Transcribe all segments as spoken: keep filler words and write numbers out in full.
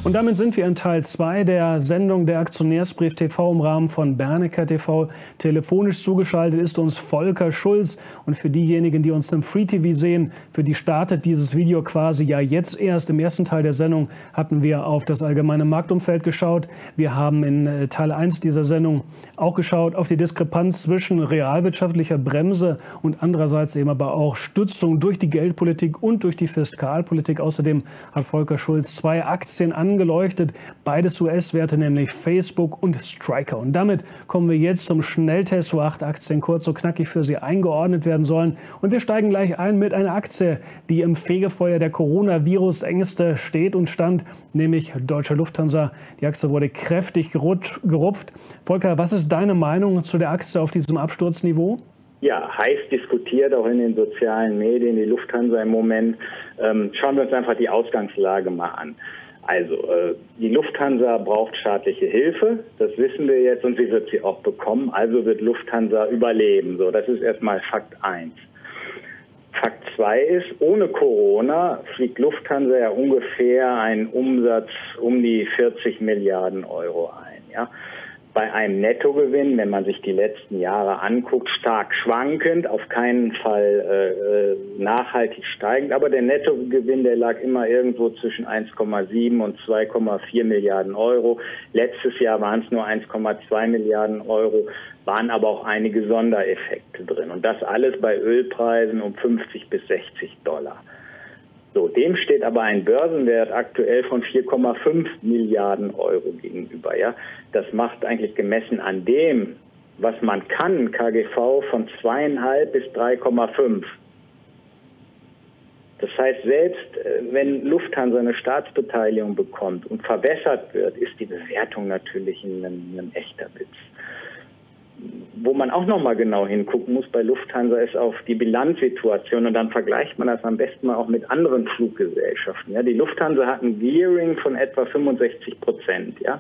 Und damit sind wir in Teil zwei der Sendung der Aktionärsbrief T V im Rahmen von Bernecker T V. Telefonisch zugeschaltet ist uns Volker Schulz. Und für diejenigen, die uns im Free T V sehen, für die startet dieses Video quasi ja jetzt erst. Im ersten Teil der Sendung hatten wir auf das allgemeine Marktumfeld geschaut. Wir haben in Teil eins dieser Sendung auch geschaut auf die Diskrepanz zwischen realwirtschaftlicher Bremse und andererseits eben aber auch Stützung durch die Geldpolitik und durch die Fiskalpolitik. Außerdem hat Volker Schulz zwei Aktien angeleuchtet, beides U S-Werte, nämlich Facebook und Stryker. Und damit kommen wir jetzt zum Schnelltest, wo acht Aktien kurz und knackig für Sie eingeordnet werden sollen. Und wir steigen gleich ein mit einer Aktie, die im Fegefeuer der Coronavirus-Ängste steht und stand, nämlich Deutsche Lufthansa. Die Aktie wurde kräftig gerupft. Volker, was ist deine Meinung zu der Aktie auf diesem Absturzniveau? Ja, heiß diskutiert, auch in den sozialen Medien, die Lufthansa im Moment. Ähm, schauen wir uns einfach die Ausgangslage mal an. Also, äh, die Lufthansa braucht staatliche Hilfe, das wissen wir jetzt, und sie wird sie auch bekommen. Also wird Lufthansa überleben. So, das ist erstmal Fakt eins. Fakt zwei ist, ohne Corona fliegt Lufthansa ja ungefähr einen Umsatz um die vierzig Milliarden Euro ein. Ja? Bei einem Nettogewinn, wenn man sich die letzten Jahre anguckt, stark schwankend, auf keinen Fall äh, nachhaltig steigend. Aber der Nettogewinn, der lag immer irgendwo zwischen eins Komma sieben und zwei Komma vier Milliarden Euro. Letztes Jahr waren es nur eins Komma zwei Milliarden Euro, waren aber auch einige Sondereffekte drin. Und das alles bei Ölpreisen um fünfzig bis sechzig Dollar. So, dem steht aber ein Börsenwert aktuell von vier Komma fünf Milliarden Euro gegenüber. Ja, das macht eigentlich gemessen an dem, was man kann, K G V von zweieinhalb bis drei Komma fünf. Das heißt, selbst wenn Lufthansa eine Staatsbeteiligung bekommt und verbessert wird, ist die Bewertung natürlich ein, ein echter Witz. Wo man auch noch mal genau hingucken muss bei Lufthansa ist auf die Bilanzsituation, und dann vergleicht man das am besten mal auch mit anderen Fluggesellschaften. Ja, die Lufthansa hat ein Gearing von etwa fünfundsechzig Prozent. Ja.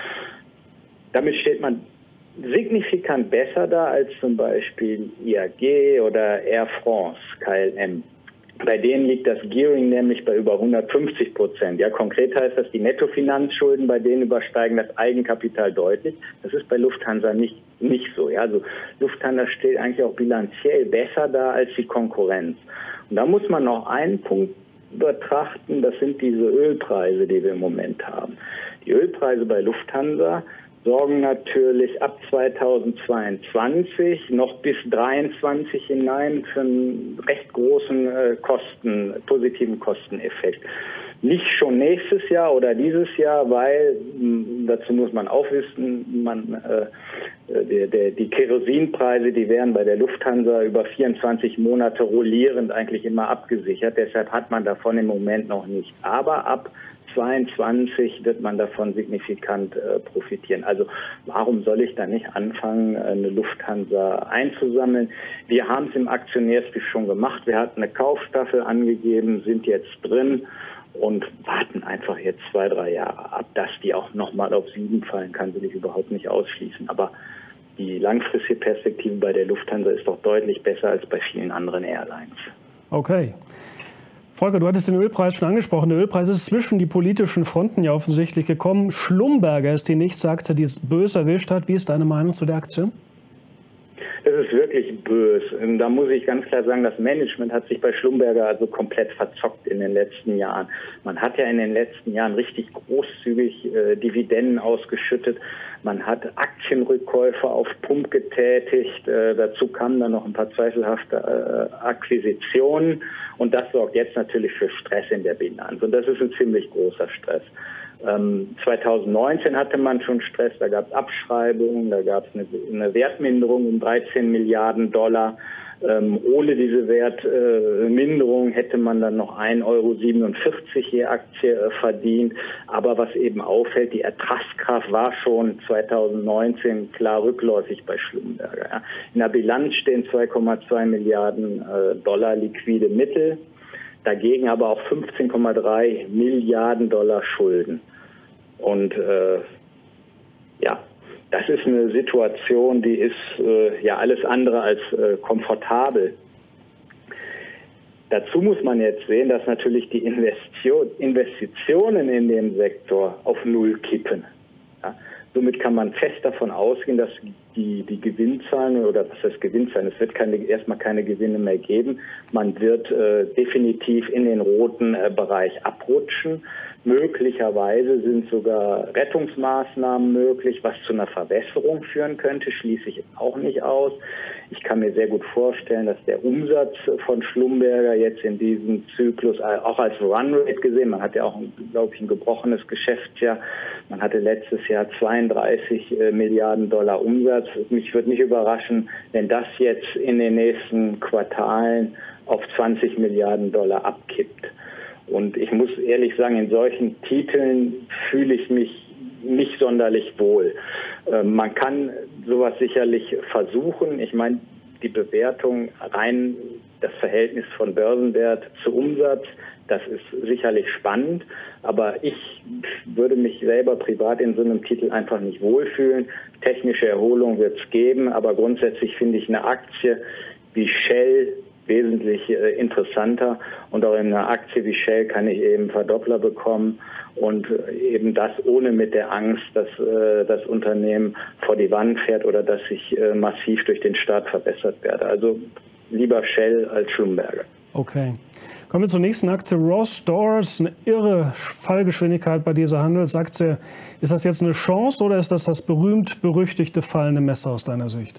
Damit steht man signifikant besser da als zum Beispiel I A G oder Air France, K L M. Bei denen liegt das Gearing nämlich bei über hundertfünfzig Prozent. Ja, konkret heißt das, die Nettofinanzschulden bei denen übersteigen das Eigenkapital deutlich. Das ist bei Lufthansa nicht, nicht so. Ja, also Lufthansa steht eigentlich auch bilanziell besser da als die Konkurrenz. Und da muss man noch einen Punkt betrachten, das sind diese Ölpreise, die wir im Moment haben. Die Ölpreise bei Lufthansa sorgen natürlich ab zweitausendzweiundzwanzig noch bis zweitausenddreiundzwanzig hinein für einen recht großen äh, Kosten, positiven Kosteneffekt. Nicht schon nächstes Jahr oder dieses Jahr, weil, mh, dazu muss man auch wissen, man, äh, der, der, die Kerosinpreise, die werden bei der Lufthansa über vierundzwanzig Monate rollierend eigentlich immer abgesichert. Deshalb hat man davon im Moment noch nicht. Aber ab zweiundzwanzig wird man davon signifikant äh, profitieren. Also warum soll ich da nicht anfangen, eine Lufthansa einzusammeln? Wir haben es im Aktionärsbrief schon gemacht. Wir hatten eine Kaufstaffel angegeben, sind jetzt drin und warten einfach jetzt zwei, drei Jahre ab. Dass die auch nochmal auf sieben fallen kann, will ich überhaupt nicht ausschließen. Aber die langfristige Perspektive bei der Lufthansa ist doch deutlich besser als bei vielen anderen Airlines. Okay. Volker, du hattest den Ölpreis schon angesprochen. Der Ölpreis ist zwischen die politischen Fronten ja offensichtlich gekommen. Schlumberger ist die Nichtsaktie, die es böse erwischt hat. Wie ist deine Meinung zu der Aktie? Das ist wirklich böse. Da muss ich ganz klar sagen, das Management hat sich bei Schlumberger also komplett verzockt in den letzten Jahren. Man hat ja in den letzten Jahren richtig großzügig äh, Dividenden ausgeschüttet. Man hat Aktienrückkäufe auf Pump getätigt. Äh, dazu kamen dann noch ein paar zweifelhafte äh, Akquisitionen. Und das sorgt jetzt natürlich für Stress in der Bilanz. Und das ist ein ziemlich großer Stress. Ähm, zweitausendneunzehn hatte man schon Stress, da gab es Abschreibungen, da gab es eine, eine Wertminderung um dreizehn Milliarden Dollar. Ähm, ohne diese Wertminderung äh, hätte man dann noch ein Euro siebenundvierzig je Aktie äh, verdient. Aber was eben auffällt, die Ertragskraft war schon zweitausendneunzehn klar rückläufig bei Schlumberger. Ja. In der Bilanz stehen zwei Komma zwei Milliarden äh, Dollar liquide Mittel. Dagegen aber auch fünfzehn Komma drei Milliarden Dollar Schulden. Und äh, ja, das ist eine Situation, die ist äh, ja alles andere als äh, komfortabel. Dazu muss man jetzt sehen, dass natürlich die Investition, Investitionen in dem Sektor auf Null kippen. Ja, somit kann man fest davon ausgehen, dass die, die Gewinnzahlen oder was heißt Gewinnzahlen, es wird keine, erstmal keine Gewinne mehr geben. Man wird äh, definitiv in den roten äh, Bereich abrutschen. Möglicherweise sind sogar Rettungsmaßnahmen möglich, was zu einer Verbesserung führen könnte, schließe ich auch nicht aus. Ich kann mir sehr gut vorstellen, dass der Umsatz von Schlumberger jetzt in diesem Zyklus auch als Runrate gesehen, man hat ja auch, glaube ich, ein gebrochenes Geschäftsjahr. Man hatte letztes Jahr zweiunddreißig Milliarden Dollar Umsatz. Mich würde nicht überraschen, wenn das jetzt in den nächsten Quartalen auf zwanzig Milliarden Dollar abkippt. Und ich muss ehrlich sagen, in solchen Titeln fühle ich mich nicht sonderlich wohl. Äh, man kann sowas sicherlich versuchen. Ich meine, die Bewertung rein, das Verhältnis von Börsenwert zu Umsatz, das ist sicherlich spannend. Aber ich würde mich selber privat in so einem Titel einfach nicht wohlfühlen. Technische Erholung wird es geben, aber grundsätzlich finde ich eine Aktie wie Shell wesentlich äh, interessanter, und auch in einer Aktie wie Shell kann ich eben Verdoppler bekommen und äh, eben das ohne mit der Angst, dass äh, das Unternehmen vor die Wand fährt oder dass ich äh, massiv durch den Staat verbessert werde. Also lieber Shell als Schlumberger. Okay. Kommen wir zur nächsten Aktie, Ross Stores. Eine irre Fallgeschwindigkeit bei dieser Handelsaktie. Ist das jetzt eine Chance oder ist das das berühmt-berüchtigte fallende Messer aus deiner Sicht?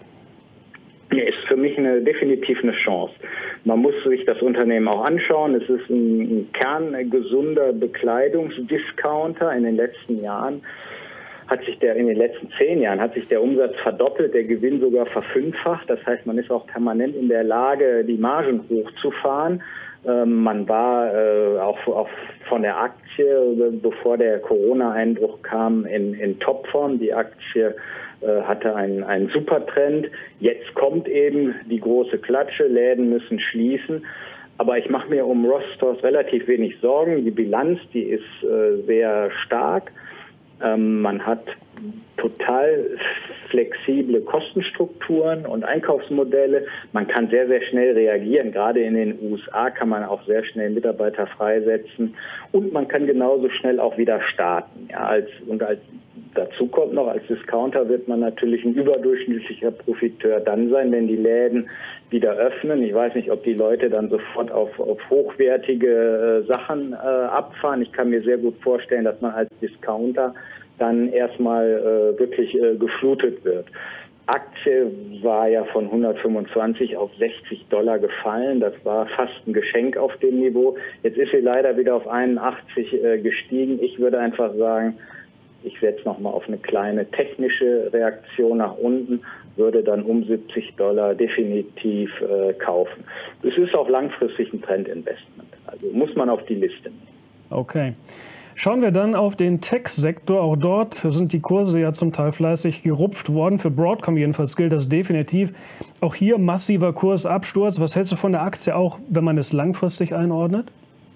Ist für mich eine, definitiv eine Chance. Man muss sich das Unternehmen auch anschauen. Es ist ein, ein kerngesunder Bekleidungsdiscounter. In den letzten Jahren hat sich der, in den letzten zehn Jahren hat sich der Umsatz verdoppelt, der Gewinn sogar verfünffacht. Das heißt, man ist auch permanent in der Lage, die Margen hochzufahren. Ähm, man war äh, auch, auch von der Aktie, bevor der Corona-Einbruch kam, in, in Topform. Die Aktie hatte einen, einen Supertrend. Jetzt kommt eben die große Klatsche, Läden müssen schließen. Aber ich mache mir um Ross Stores relativ wenig Sorgen. Die Bilanz, die ist äh, sehr stark. Ähm, man hat total flexible Kostenstrukturen und Einkaufsmodelle. Man kann sehr, sehr schnell reagieren. Gerade in den U S A kann man auch sehr schnell Mitarbeiter freisetzen. Und man kann genauso schnell auch wieder starten. Ja, als, und als Dazu kommt noch, als Discounter wird man natürlich ein überdurchschnittlicher Profiteur dann sein, wenn die Läden wieder öffnen. Ich weiß nicht, ob die Leute dann sofort auf, auf hochwertige äh, Sachen äh, abfahren. Ich kann mir sehr gut vorstellen, dass man als Discounter dann erstmal äh, wirklich äh, geflutet wird. Aktie war ja von hundertfünfundzwanzig auf sechzig Dollar gefallen. Das war fast ein Geschenk auf dem Niveau. Jetzt ist sie leider wieder auf einundachtzig äh, gestiegen. Ich würde einfach sagen, ich setze nochmal auf eine kleine technische Reaktion nach unten, würde dann um siebzig Dollar definitiv äh, kaufen. Es ist auch langfristig ein Trendinvestment. Also muss man auf die Liste nehmen. Okay. Schauen wir dann auf den Tech-Sektor. Auch dort sind die Kurse ja zum Teil fleißig gerupft worden. Für Broadcom jedenfalls gilt das definitiv. Auch hier massiver Kursabsturz. Was hältst du von der Aktie auch, wenn man es langfristig einordnet?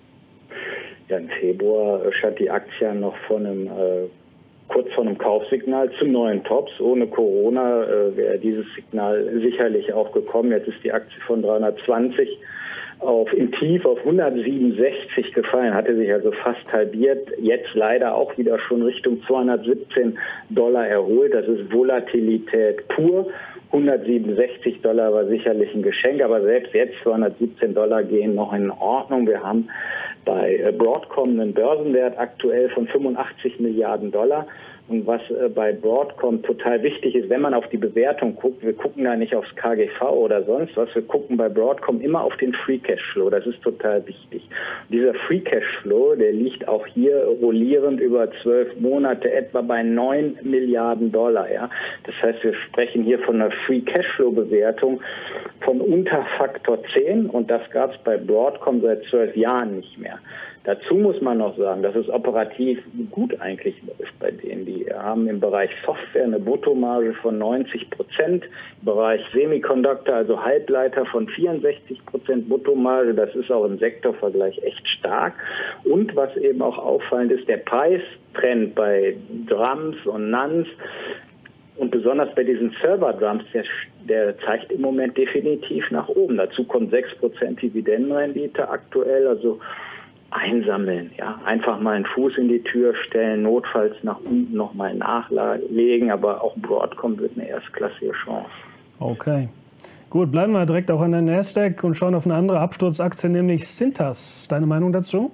Ja, im Februar stand die Aktie noch vor einem äh, kurz vor einem Kaufsignal zu neuen Tops. Ohne Corona äh, wäre dieses Signal sicherlich auch gekommen. Jetzt ist die Aktie von dreihundertzwanzig auf im Tief auf hundertsiebenundsechzig gefallen, hatte sich also fast halbiert. Jetzt leider auch wieder schon Richtung zweihundertsiebzehn Dollar erholt. Das ist Volatilität pur. hundertsiebenundsechzig Dollar war sicherlich ein Geschenk, aber selbst jetzt zweihundertsiebzehn Dollar gehen noch in Ordnung. Wir haben bei Broadcom einen Börsenwert aktuell von fünfundachtzig Milliarden Dollar. Und was bei Broadcom total wichtig ist, wenn man auf die Bewertung guckt, wir gucken da nicht aufs K G V oder sonst was, wir gucken bei Broadcom immer auf den Free Cashflow. Das ist total wichtig. Und dieser Free Cashflow, der liegt auch hier rollierend über zwölf Monate etwa bei neun Milliarden Dollar. Ja? Das heißt, wir sprechen hier von einer Free Cashflow Bewertung von unter Faktor zehn, und das gab es bei Broadcom seit zwölf Jahren nicht mehr. Dazu muss man noch sagen, dass es operativ gut eigentlich läuft bei denen. Die haben im Bereich Software eine Bruttomarge von neunzig Prozent, im Bereich Semiconductor, also Halbleiter, von vierundsechzig Prozent Bruttomarge. Das ist auch im Sektorvergleich echt stark. Und was eben auch auffallend ist, der Preistrend bei Drums und Nuns und besonders bei diesen Server-Drums, der, der zeigt im Moment definitiv nach oben. Dazu kommt sechs Prozent Dividendenrendite aktuell, also einsammeln, ja, einfach mal einen Fuß in die Tür stellen, notfalls nach unten nochmal nachlegen, aber auch Broadcom wird eine erstklassige Chance. Okay. Gut, bleiben wir direkt auch an der Nasdaq und schauen auf eine andere Absturzaktie, nämlich Cintas. Deine Meinung dazu?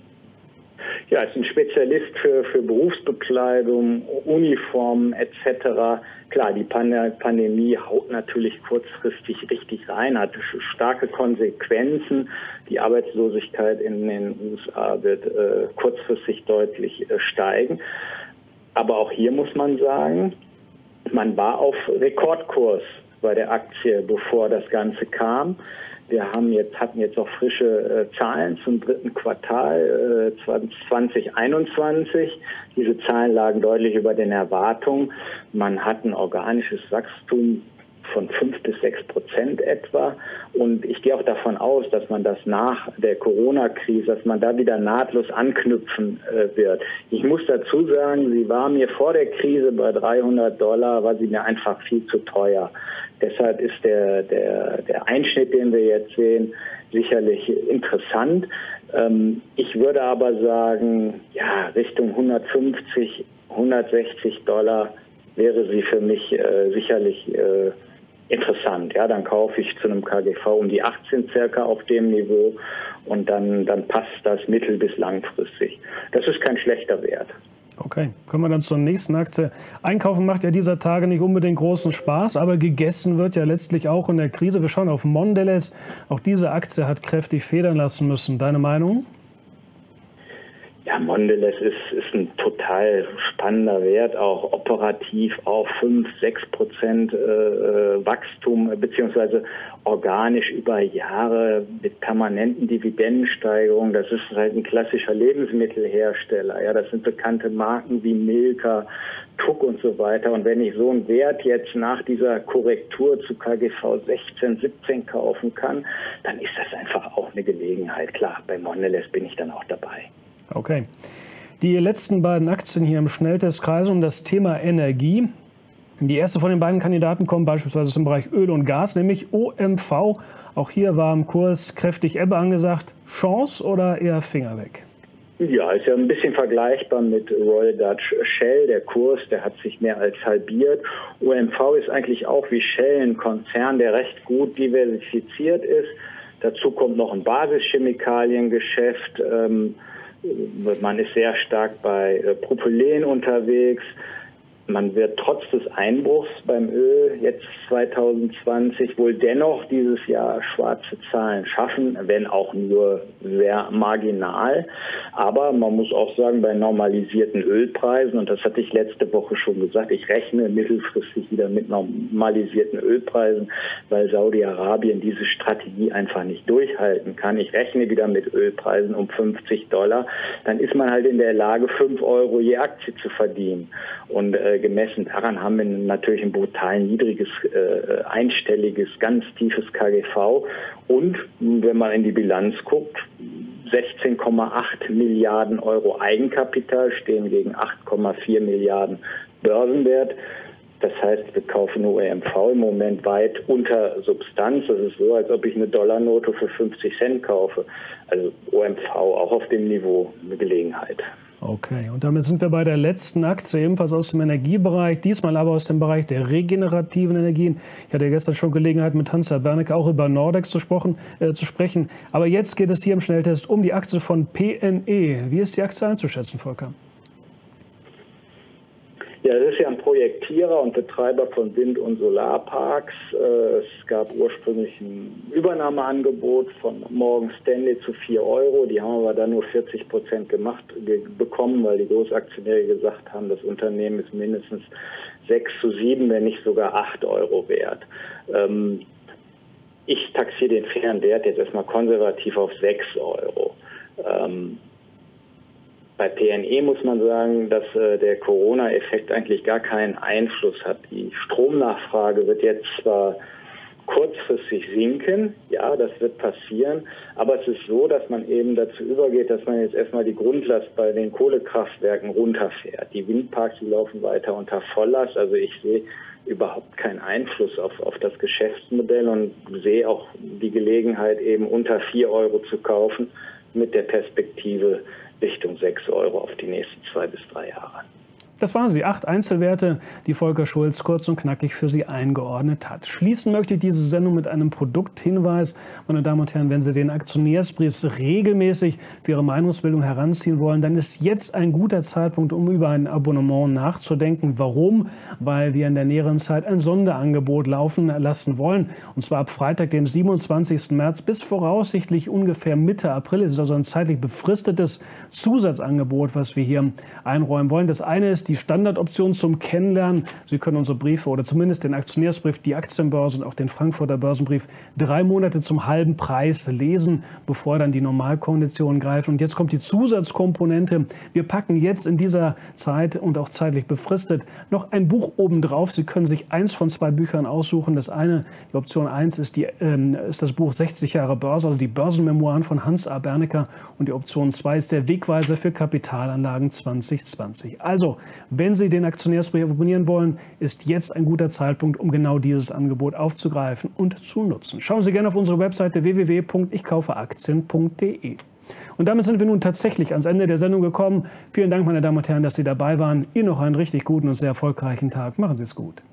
Ja, ist ein Spezialist für, für Berufsbekleidung, Uniformen et cetera. Klar, die Pandemie haut natürlich kurzfristig richtig rein, hat starke Konsequenzen. Die Arbeitslosigkeit in den U S A wird äh, kurzfristig deutlich äh, steigen. Aber auch hier muss man sagen, man war auf Rekordkurs bei der Aktie, bevor das Ganze kam. Wir haben jetzt, hatten jetzt auch frische äh, Zahlen zum dritten Quartal äh, zwanzig einundzwanzig. Diese Zahlen lagen deutlich über den Erwartungen. Man hat ein organisches Wachstum von fünf bis sechs Prozent etwa. Und ich gehe auch davon aus, dass man das nach der Corona-Krise, dass man da wieder nahtlos anknüpfen äh, wird. Ich muss dazu sagen, sie war mir vor der Krise bei dreihundert Dollar, war sie mir einfach viel zu teuer. Deshalb ist der, der, der Einschnitt, den wir jetzt sehen, sicherlich interessant. Ähm, ich würde aber sagen, ja, Richtung hundertfünfzig, hundertsechzig Dollar wäre sie für mich äh, sicherlich äh, interessant. Ja, dann kaufe ich zu einem K G V um die achtzehn circa auf dem Niveau und dann, dann passt das mittel- bis langfristig. Das ist kein schlechter Wert. Okay, kommen wir dann zur nächsten Aktie. Einkaufen macht ja dieser Tage nicht unbedingt großen Spaß, aber gegessen wird ja letztlich auch in der Krise. Wir schauen auf Mondelez. Auch diese Aktie hat kräftig federn lassen müssen. Deine Meinung? Ja, Mondelez ist, ist ein total spannender Wert, auch operativ auf fünf, sechs Prozent äh, Wachstum beziehungsweise organisch über Jahre mit permanenten Dividendensteigerungen. Das ist halt ein klassischer Lebensmittelhersteller. Ja, das sind bekannte Marken wie Milka, Tuck und so weiter. Und wenn ich so einen Wert jetzt nach dieser Korrektur zu K G V sechzehn, siebzehn kaufen kann, dann ist das einfach auch eine Gelegenheit. Klar, bei Mondelez bin ich dann auch dabei. Okay. Die letzten beiden Aktien hier im Schnelltest kreisen um das Thema Energie. Die erste von den beiden Kandidaten kommt beispielsweise aus dem Bereich Öl und Gas, nämlich O M V. Auch hier war im Kurs kräftig Ebbe angesagt. Chance oder eher Finger weg? Ja, ist ja ein bisschen vergleichbar mit Royal Dutch Shell. Der Kurs, der hat sich mehr als halbiert. O M V ist eigentlich auch wie Shell ein Konzern, der recht gut diversifiziert ist. Dazu kommt noch ein Basischemikaliengeschäft. Ähm, Man ist sehr stark bei äh, Propylen unterwegs. Man wird trotz des Einbruchs beim Öl jetzt zwanzig zwanzig wohl dennoch dieses Jahr schwarze Zahlen schaffen, wenn auch nur sehr marginal. Aber man muss auch sagen, bei normalisierten Ölpreisen, und das hatte ich letzte Woche schon gesagt, ich rechne mittelfristig wieder mit normalisierten Ölpreisen, weil Saudi-Arabien diese Strategie einfach nicht durchhalten kann. Ich rechne wieder mit Ölpreisen um fünfzig Dollar. Dann ist man halt in der Lage, fünf Euro je Aktie zu verdienen. Und äh, gemessen daran haben wir natürlich ein brutal niedriges, äh, einstelliges, ganz tiefes K G V. Und wenn man in die Bilanz guckt, sechzehn Komma acht Milliarden Euro Eigenkapital stehen gegen acht Komma vier Milliarden Börsenwert. Das heißt, wir kaufen O M V im Moment weit unter Substanz. Das ist so, als ob ich eine Dollarnote für fünfzig Cent kaufe. Also O M V auch auf dem Niveau eine Gelegenheit. Okay, und damit sind wir bei der letzten Aktie, ebenfalls aus dem Energiebereich, diesmal aber aus dem Bereich der regenerativen Energien. Ich hatte gestern schon Gelegenheit, mit Hans Bernecke auch über Nordex zu, sprechen, äh, zu sprechen. Aber jetzt geht es hier im Schnelltest um die Aktie von P N E. Wie ist die Aktie einzuschätzen, Volker? Ja, das ist ja ein Projektierer und Betreiber von Wind- und Solarparks. Es gab ursprünglich ein Übernahmeangebot von Morgan Stanley zu vier Euro. Die haben aber dann nur vierzig Prozent gemacht, bekommen, weil die Großaktionäre gesagt haben, das Unternehmen ist mindestens sechs zu sieben, wenn nicht sogar acht Euro wert. Ich taxiere den fairen Wert jetzt erstmal konservativ auf sechs Euro. Bei P N E muss man sagen, dass äh, der Corona-Effekt eigentlich gar keinen Einfluss hat. Die Stromnachfrage wird jetzt zwar kurzfristig sinken, ja, das wird passieren, aber es ist so, dass man eben dazu übergeht, dass man jetzt erstmal die Grundlast bei den Kohlekraftwerken runterfährt. Die Windparks, die laufen weiter unter Volllast, also ich sehe überhaupt keinen Einfluss auf, auf das Geschäftsmodell und sehe auch die Gelegenheit, eben unter vier Euro zu kaufen, mit der Perspektive Richtung sechs Euro auf die nächsten zwei bis drei Jahre. Das waren sie, acht Einzelwerte, die Volker Schulz kurz und knackig für Sie eingeordnet hat. Schließen möchte ich diese Sendung mit einem Produkthinweis. Meine Damen und Herren, wenn Sie den Aktionärsbrief regelmäßig für Ihre Meinungsbildung heranziehen wollen, dann ist jetzt ein guter Zeitpunkt, um über ein Abonnement nachzudenken. Warum? Weil wir in der näheren Zeit ein Sonderangebot laufen lassen wollen. Und zwar ab Freitag, dem siebenundzwanzigsten März bis voraussichtlich ungefähr Mitte April. Es ist also ein zeitlich befristetes Zusatzangebot, was wir hier einräumen wollen. Das eine ist die Standardoption zum Kennenlernen. Sie können unsere Briefe oder zumindest den Aktionärsbrief, die Aktienbörse und auch den Frankfurter Börsenbrief drei Monate zum halben Preis lesen, bevor dann die Normalkonditionen greifen. Und jetzt kommt die Zusatzkomponente. Wir packen jetzt in dieser Zeit und auch zeitlich befristet noch ein Buch obendrauf. Sie können sich eins von zwei Büchern aussuchen. Das eine, die Option eins, ist, die, ähm, ist das Buch sechzig Jahre Börse, also die Börsenmemoiren von Hans A. Bernecker. Und die Option zwei ist der Wegweiser für Kapitalanlagen zwanzig zwanzig. Also, wenn Sie den Aktionärsbrief abonnieren wollen, ist jetzt ein guter Zeitpunkt, um genau dieses Angebot aufzugreifen und zu nutzen. Schauen Sie gerne auf unsere Webseite w w w punkt ich kaufe aktien punkt de. Und damit sind wir nun tatsächlich ans Ende der Sendung gekommen. Vielen Dank, meine Damen und Herren, dass Sie dabei waren. Ihnen noch einen richtig guten und sehr erfolgreichen Tag. Machen Sie es gut.